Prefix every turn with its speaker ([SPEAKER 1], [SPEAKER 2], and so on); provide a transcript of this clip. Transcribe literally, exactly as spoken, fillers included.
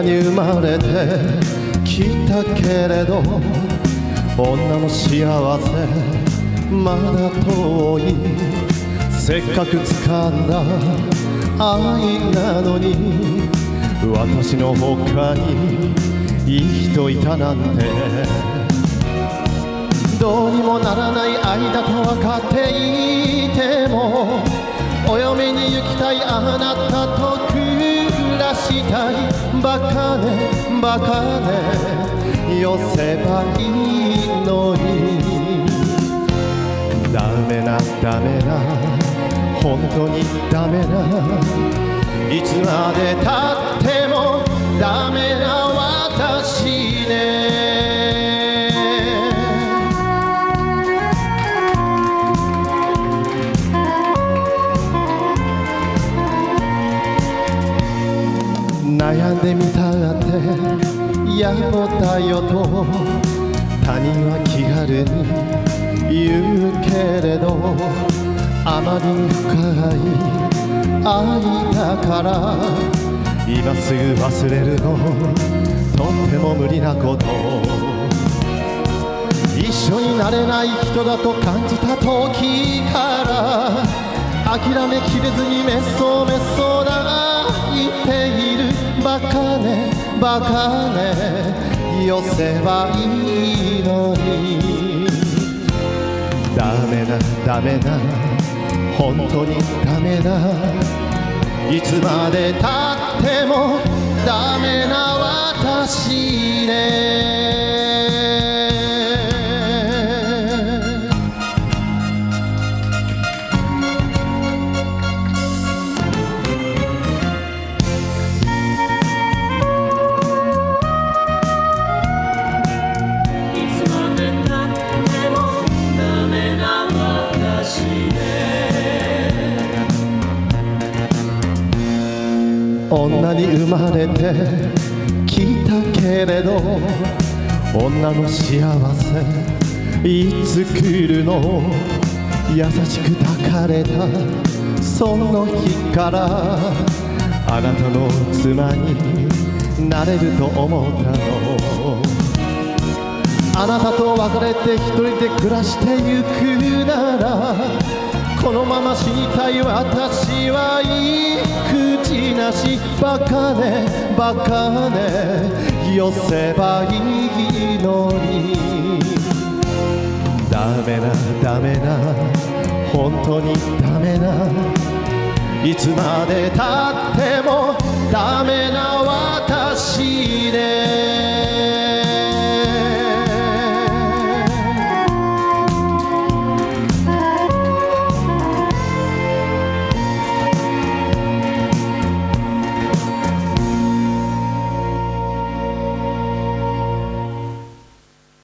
[SPEAKER 1] に生まれてきたけれど、女の幸せまだ遠い。せっかく掴んだ愛なのに、私の他にいい人いたなんて。どうにもならない愛だと分かっていても、お嫁に行きたいあなたと暮らしたい。バカねバカねよせばいいのに。ダメなダメな本当にダメな、いつまでたってもダメな私ね。悩んでみたって野暮だよと他人は気軽に言うけれど、あまりに深い愛だから今すぐ忘れるのとっても無理なこと。一緒になれない人だと感じた時から諦めきれずにめっそうめっそう泣いている。バカねバカねよせばいいのに。ダメなダメな本当にダメな、いつまでたってもダメな私ね。女に生まれてきたけれど、女の幸せいつ来るの。優しく抱かれたその日からあなたの妻になれると思ったの。あなたと別れて一人で暮らしてゆくなら、このまま死にたい私はいい口なし。バカねバカねよせばいいのに。ダメなダメな本当にダメな、いつまでたってもダメな私ね。